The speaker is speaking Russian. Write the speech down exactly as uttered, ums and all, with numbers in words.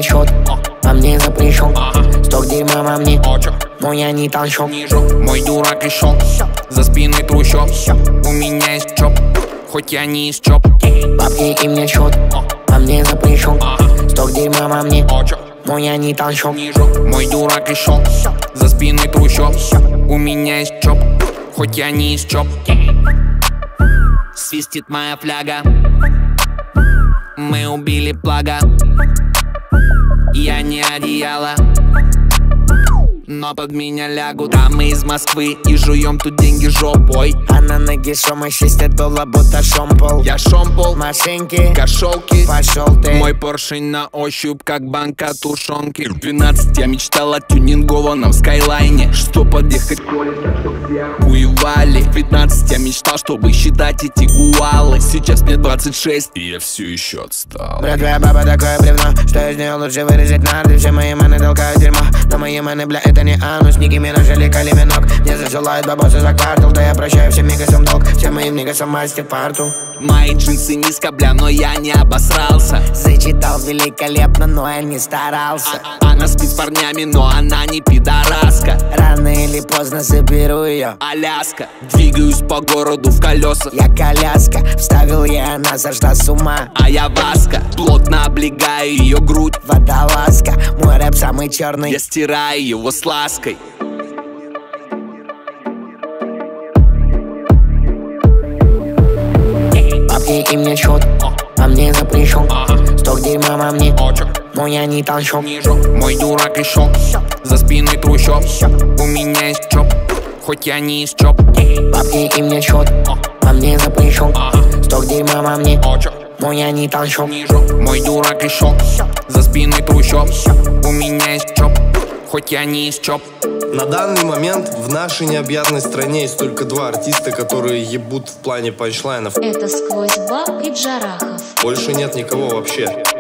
мне счет, а мне запрещен. Сток дерьма во мне, но я не толщу. Мой дурак решен, за спиной трущоб. У меня есть чоп, хоть я не из чоп. Бабки и мне счет, а мне запрещен. Сток дерьма во мне, но я не толщу. Мой дурак решен, за спиной трущоб. У меня есть чоп, хоть я не из чоп. Свистит моя фляга, мы убили плага. Я не одеяло, но под меня лягут. А мы из Москвы и жуем тут деньги жопой. А на ноге шума шестьдесят долларов, будто шомпол. Я шомпол, машинки, кошелки, пошел ты. Мой поршень на ощупь, как банка тушенки. В двенадцать я мечтал о тюнингованном скайлайне, что подъехать хуевали. В пятнадцать я мечтал, чтобы считать эти гуалы. Сейчас мне двадцать шесть, и я все еще отстал. Бля, твоя баба такое бревно, что из нее лучше вырезать нарды. Все мои маны толкают дерьмо, но мои маны, бля, это не анус. Ники Минаж или Кали Минок, мне засылают бабосы за квартал. Да я прощаю всем мигасам долг, всем моим мигасам мастер парту. Мои джинсы низко, бля, но я не обосрался. Зачитал великолепно, но я не старался. а Она спит с парнями, но она не пидораска. Рано или поздно заберу ее. Аляска, двигаюсь по городу в колесах. Я коляска, вставил я, она сошла с ума. А я Васка, плотно облегаю ее грудь. Водолазка, мой рэп самый черный. Я стираю его с лаской. Бабки и мне счет, а мне запрещен. Сток дерьма во мне, но я не толщу. Мой дурак решен, за спиной трущоб. У меня есть чоп, хоть я не из чоп. Бабки и мне счет, а мне запрещен. Сток дерьма во мне, но я не толщу. Мой дурак решен, за спиной трущоб. У меня есть чоп, хоть я не из чоп. На данный момент в нашей необъятной стране есть только два артиста, которые ебут в плане панчлайнов. Это Сквозь Баб и Джарахов. Больше нет никого вообще.